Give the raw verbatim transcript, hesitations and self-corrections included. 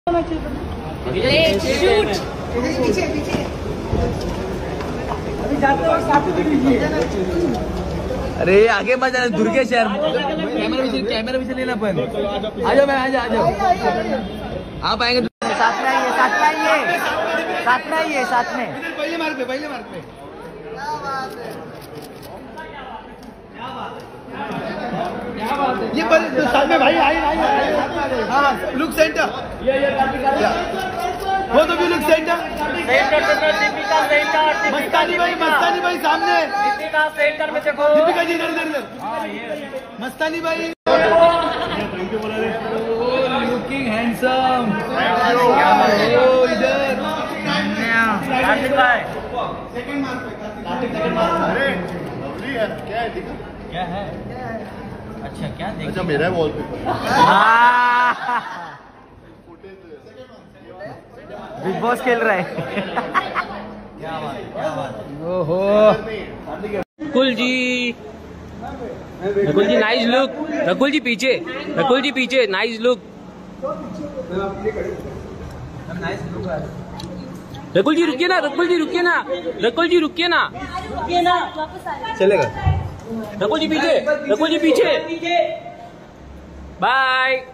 अरे आगे मत जाना, दुर्गे शहर कैमरा भी कैमरा भी लेना अपन। आ जाओ मैं आ जाओ आ जाओ आप आएंगे साथ में आइए साथ में आइए साथ में आइए साथ में पहले मार्ग पे पहले मार्ग पे। क्या बात है ये साथ में भाई आई आई हाँ लुक सेंटर ये ये वो तो भी लुक सेंटर मस्तानी भाई मस्तानी भाई सामने दीपिका सेंटर में देखो दीपिका जी इधर इधर इधर मस्तानी भाई लुकिंग हैंडसम इधर कार्तिक भाई सेकंड मार्क पे कार्तिक सेकंड मार्क अरे लवली है क्या है दिखा क्या है अच्छा क्या देख अच्छा मेरा है वॉलपेपर बिग बॉस खेल रहा है क्या बात क्या बात ओहो रकुल जी रकुल जी नाइस लुक रकुल जी पीछे रकुल जी पीछे नाइस लुक रकुल जी रुकिए ना रकुल जी रुकिए ना रकुल जी रुकिए ना चलेगा रकुल जी पीछे रकुल जी पीछे बाय।